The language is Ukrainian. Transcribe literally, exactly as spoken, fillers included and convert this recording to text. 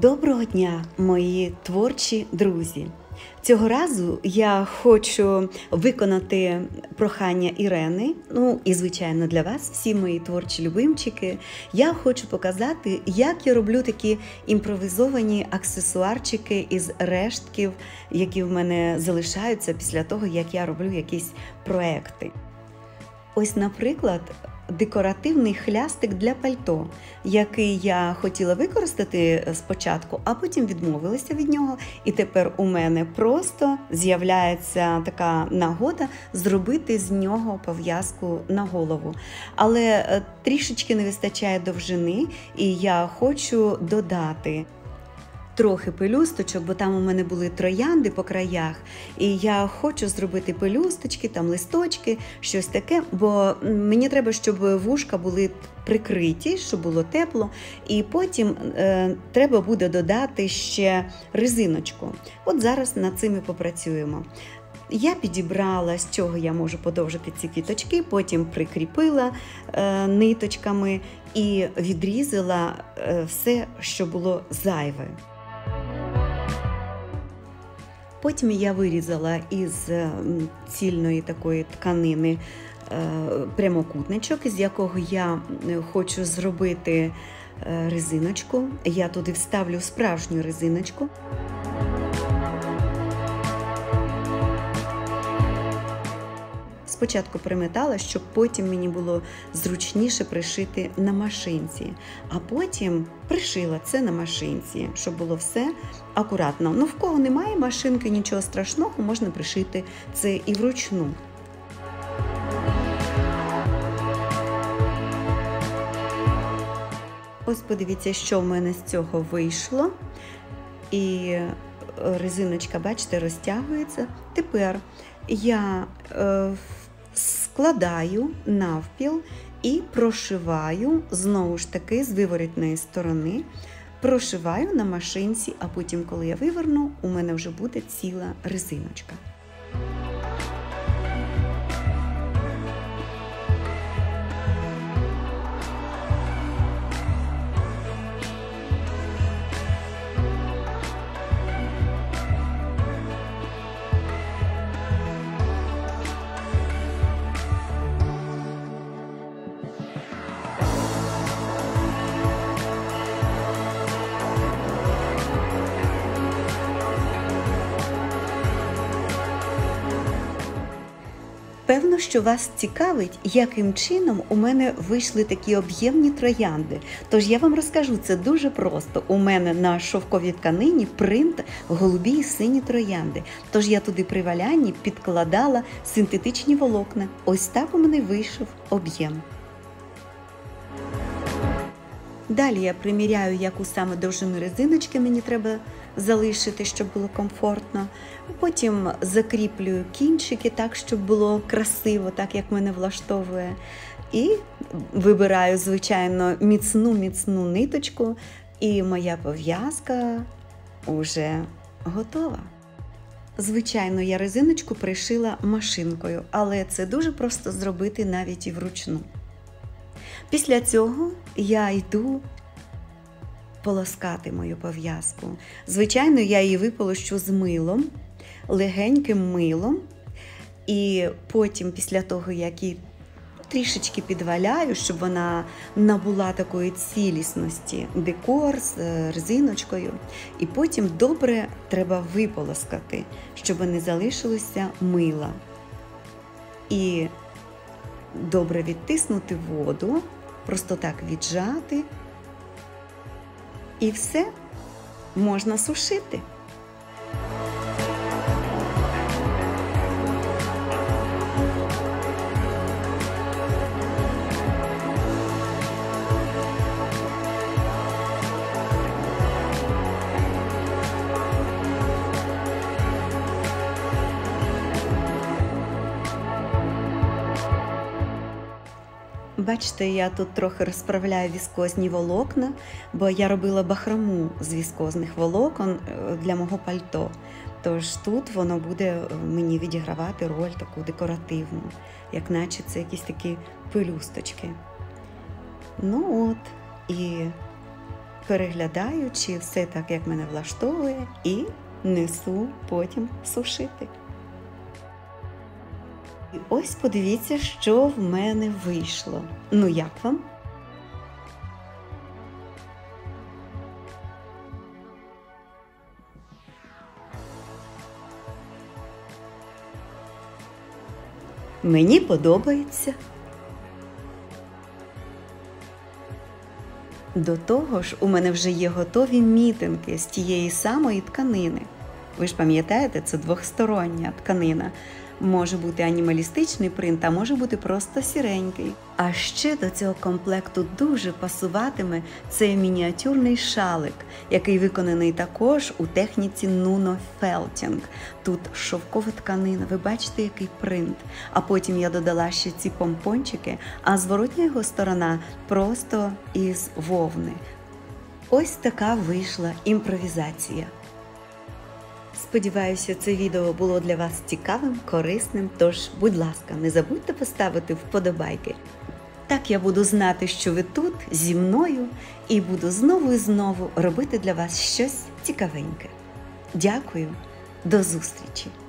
Доброго дня, мої творчі друзі! Цього разу я хочу виконати прохання Ірени, ну і, звичайно, для вас, всі мої творчі любимчики. Я хочу показати, як я роблю такі імпровізовані аксесуарчики із рештків, які в мене залишаються після того, як я роблю якісь проекти. Ось, наприклад, декоративний хлястик для пальто, який я хотіла використати спочатку, а потім відмовилася від нього. І тепер у мене просто з'являється така нагода зробити з нього пов'язку на голову. Але трішечки не вистачає довжини, і я хочу додати трохи пелюсточок, бо там у мене були троянди по краях, і я хочу зробити пелюсточки, там листочки, щось таке, бо мені треба, щоб вушка були прикриті, щоб було тепло, і потім е, треба буде додати ще резиночку. От зараз над цим і попрацюємо. Я підібрала, з чого я можу подовжити ці квіточки, потім прикріпила е, ниточками і відрізала е, все, що було зайве. Потім я вирізала із цільної такої тканини прямокутничок, з якого я хочу зробити резиночку. Я туди вставлю справжню резиночку. Спочатку приметала, щоб потім мені було зручніше пришити на машинці, а потім пришила це на машинці, щоб було все акуратно. Ну, в кого немає машинки, нічого страшного, можна пришити це і вручну. Ось подивіться, що в мене з цього вийшло. І резиночка, бачите, розтягується. Тепер я е, складаю навпіл і прошиваю, знову ж таки, з виворітної сторони, прошиваю на машинці, а потім, коли я виверну, у мене вже буде ціла резиночка. Певно, що вас цікавить, яким чином у мене вийшли такі об'ємні троянди. Тож я вам розкажу, це дуже просто. У мене на шовковій тканині принт голубі і сині троянди. Тож я туди при валянні підкладала синтетичні волокна. Ось так у мене вийшов об'єм. Далі я приміряю, яку саме довжину резиночки мені треба залишити, щоб було комфортно. Потім закріплюю кінчики так, щоб було красиво, так як мене влаштовує. І вибираю, звичайно, міцну-міцну ниточку, і моя пов'язка вже готова. Звичайно, я резиночку пришила машинкою, але це дуже просто зробити навіть і вручну. Після цього я йду полоскати мою пов'язку. Звичайно, я її виполощу з милом, легеньким милом. І потім, після того, як її трішечки підваляю, щоб вона набула такої цілісності, декор з резиночкою. І потім добре треба виполоскати, щоб не залишилося мила. І добре відтиснути воду, просто так віджати. І все, можна сушити. Бачите, я тут трохи розправляю віскозні волокна, бо я робила бахрому з віскозних волокон для мого пальто. Тож тут воно буде мені відігравати роль таку декоративну, як наче це якісь такі пелюсточки. Ну от, і переглядаю, чи все так, як мене влаштовує, і несу потім сушити. І ось подивіться, що в мене вийшло. Ну як вам? Мені подобається. До того ж, у мене вже є готові мітинги з тієї самої тканини. Ви ж пам'ятаєте, це двохстороння тканина. Може бути анімалістичний принт, а може бути просто сіренький. А ще до цього комплекту дуже пасуватиме цей мініатюрний шалик, який виконаний також у техніці Nuno Felting. Тут шовкова тканина, ви бачите, який принт. А потім я додала ще ці помпончики, а зворотня його сторона просто із вовни. Ось така вийшла імпровізація. Сподіваюся, це відео було для вас цікавим, корисним, тож, будь ласка, не забудьте поставити вподобайки. Так я буду знати, що ви тут, зі мною, і буду знову і знову робити для вас щось цікавеньке. Дякую, до зустрічі!